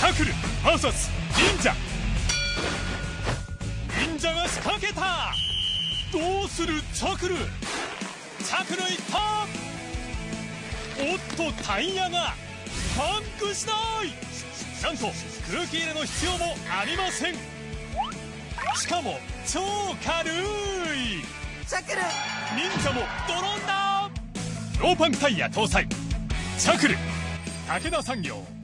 ャクル VS 忍者。忍者が仕掛けた。どうするチャクル。チャクルいった。おっとタイヤがパンクしない。なんと空気入れの必要もありません。しかも超軽い。 チャクル忍者もドロンだ。ローパンタイヤ搭載チャクル。武田産業。